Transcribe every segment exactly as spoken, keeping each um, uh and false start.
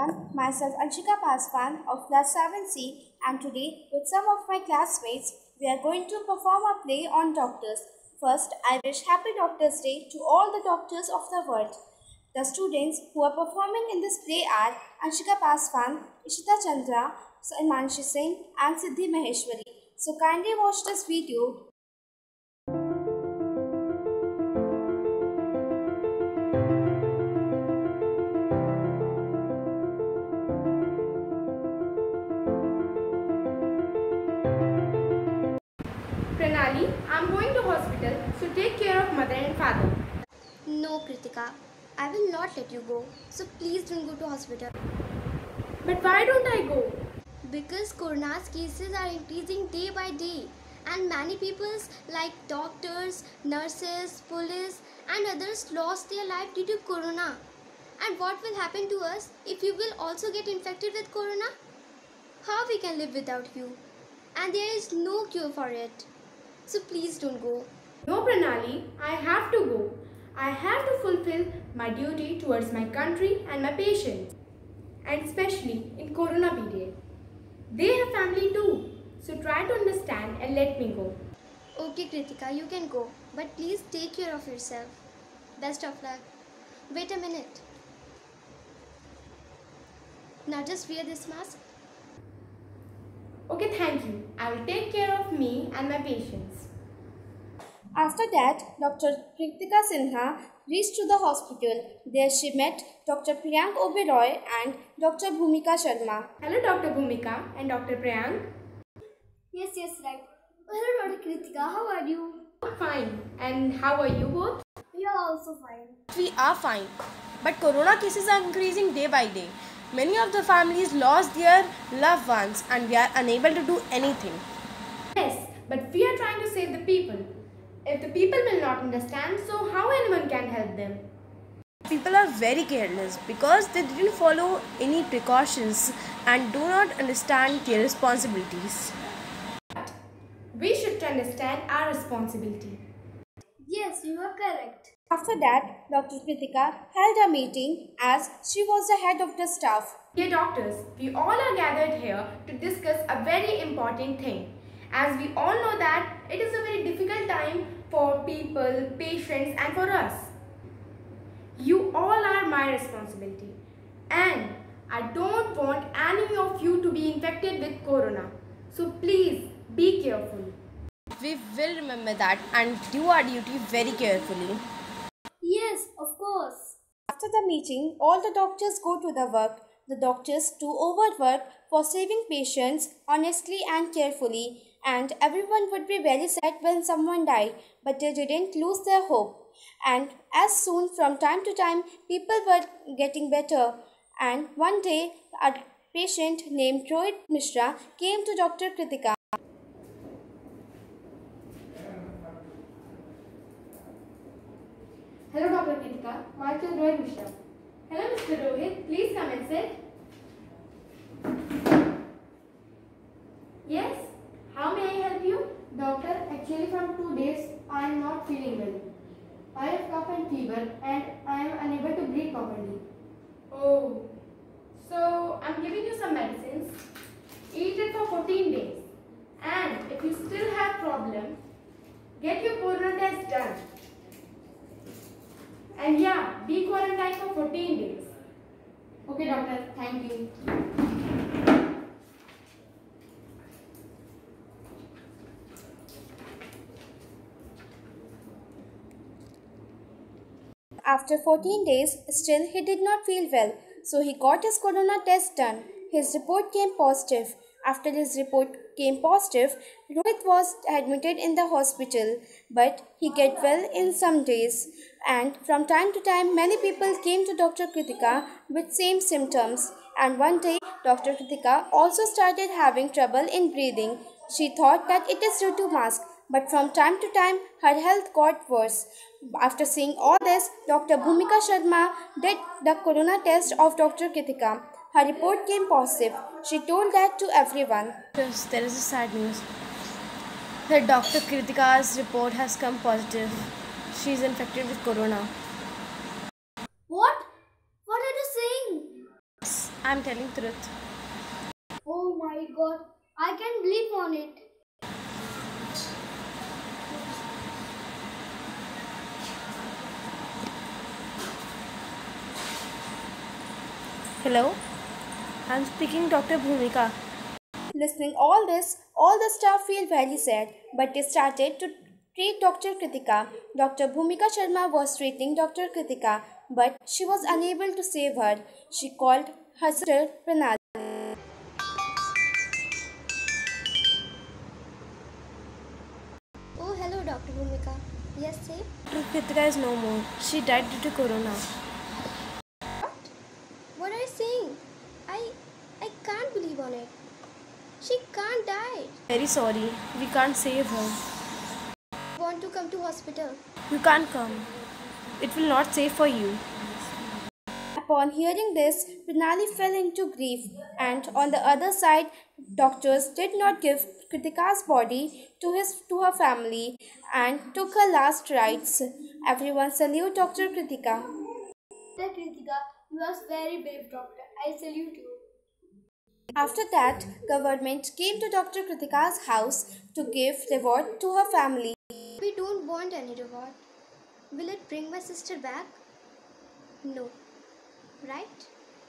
everyone, myself Anshika Paswan of class seven C, and today with some of my classmates we are going to perform a play on doctors. First, I wish Happy Doctors Day to all the doctors of the world. The students who are performing in this play are Anshika Paswan, Ishita Chandra, Manshi Singh and Siddhi Maheshwari. So kindly watch this video. Pranali, I'm going to hospital, so take care of mother and father. No, Kritika, I will not let you go. So please don't go to hospital. But why don't I go? Because corona's cases are increasing day by day, and many people like doctors, nurses, police, and others lost their life due to corona. And what will happen to us if you will also get infected with corona? How we can live without you? And there is no cure for it. So please don't go. No, Pranali, I have to go. I have to fulfill my duty towards my country and my patients. And especially in corona period. They have family too. So try to understand and let me go. Okay, Kritika, you can go. But please take care of yourself. Best of luck. Wait a minute. Now just wear this mask. Okay, thank you. I will take care of me and my patients. After that, Doctor Kritika Sinha reached to the hospital. There she met Doctor Priyank Oberoi and Doctor Bhumika Sharma. Hello, Doctor Bhumika and Doctor Priyank. Yes, yes, right. Hello, Doctor Kritika. How are you? Fine. And how are you both? We are also fine. We are fine. But corona cases are increasing day by day. Many of the families lost their loved ones and we are unable to do anything. Yes, but we are trying to save the people. If the people will not understand, so how anyone can help them? People are very careless because they didn't follow any precautions and do not understand their responsibilities. But we should understand our responsibility. Yes, you are correct. After that, Doctor Kritika held a meeting as she was the head of the staff. Dear doctors, we all are gathered here to discuss a very important thing. As we all know that it is a very difficult time for people, patients and for us. You all are my responsibility and I don't want any of you to be infected with corona. So please be careful. We will remember that and do our duty very carefully. Yes, of course. After the meeting, all the doctors go to the work. The doctors do overwork for saving patients honestly and carefully, and everyone would be very sad when someone died, but they didn't lose their hope. And as soon from time to time, people were getting better. And one day, a patient named Rohit Mishra came to Doctor Kritika. Hello Doctor Kritika, myself Rohit Mishra. Hello Mister Rohit, please come and sit. Yes, how may I help you? Doctor, actually from two days I am not feeling well. I have cough and fever and I am unable to breathe properly. Oh, so I am giving you some medicines. Eat it for fourteen days. And if you still have problem, get your corona test done. And yeah, be quarantined for fourteen days. Okay doctor, thank you. After fourteen days, still he did not feel well, so he got his corona test done. His report came positive. After his report came positive, Rohit was admitted in the hospital, but he get well in some days. And from time to time, many people came to Doctor Kritika with same symptoms. And one day, Doctor Kritika also started having trouble in breathing. She thought that it is due to mask, but from time to time, her health got worse. After seeing all this, Doctor Bhumika Sharma did the corona test of Doctor Kritika. Her report came positive. She told that to everyone. Yes, there is a sad news. The Doctor Kritika's report has come positive. She is infected with corona. What? What are you saying? I'm telling truth. Oh my god, I can't believe on it. Hello? I'm speaking Doctor Bhumika. Listening all this, all the staff feel very sad, but they started to treat Doctor Kritika. Doctor Bhumika Sharma was treating Doctor Kritika, but she was unable to save her. She called her sister Pranali. Oh, hello, Doctor Bhumika. Yes, say. Doctor Kritika is no more. She died due to corona. What are you saying? I I can't believe on it. She can't die. Very sorry. We can't save her. Want to come to hospital? You can't come. It will not save for you. Upon hearing this, Pranali fell into grief, and on the other side, doctors did not give Kritika's body to his to her family and took her last rites. Everyone salute Doctor Kritika. Doctor Kritika, you are very brave doctor. I salute you. After that, government came to Doctor Kritika's house to give reward to her family. We don't want any reward. Will it bring my sister back? No. Right?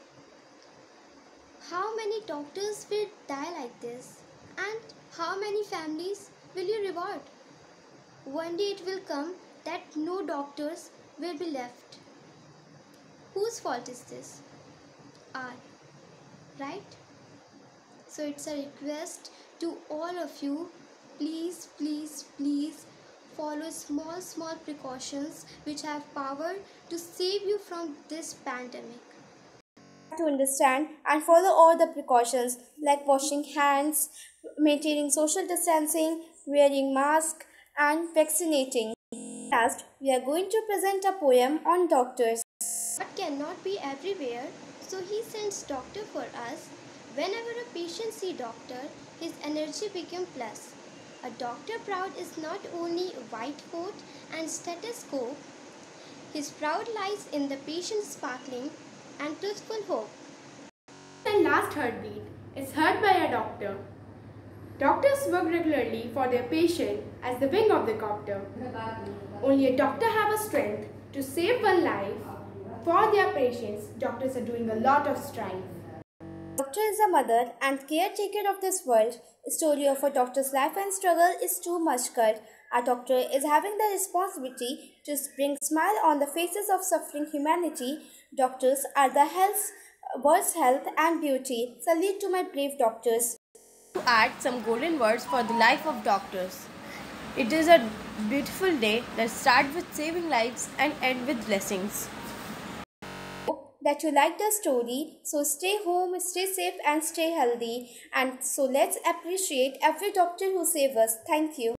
How many doctors will die like this? And how many families will you reward? One day it will come that no doctors will be left. Whose fault is this? Our. Right? So it's a request to all of you, please, please, please follow small, small precautions which have power to save you from this pandemic. To understand and follow all the precautions like washing hands, maintaining social distancing, wearing mask, and vaccinating. Last, we are going to present a poem on doctors. God cannot be everywhere, so he sends doctor for us. Whenever a patient see doctor, his energy become plus. A doctor proud is not only a white coat and stethoscope, his proud lies in the patient's sparkling and truthful hope. And last heartbeat is heard by a doctor. Doctors work regularly for their patient as the wing of the copter. Only a doctor have a strength to save one life. For their patients, doctors are doing a lot of strife. Doctor is a mother and caretaker of this world. The story of a doctor's life and struggle is too much cut. A doctor is having the responsibility to bring smile on the faces of suffering humanity. Doctors are the health, world's health and beauty. Salute to my brave doctors. To add some golden words for the life of doctors. It is a beautiful day that starts with saving lives and ends with blessings. That you like the story, so stay home, stay safe and stay healthy, and so let's appreciate every doctor who saves us. Thank you.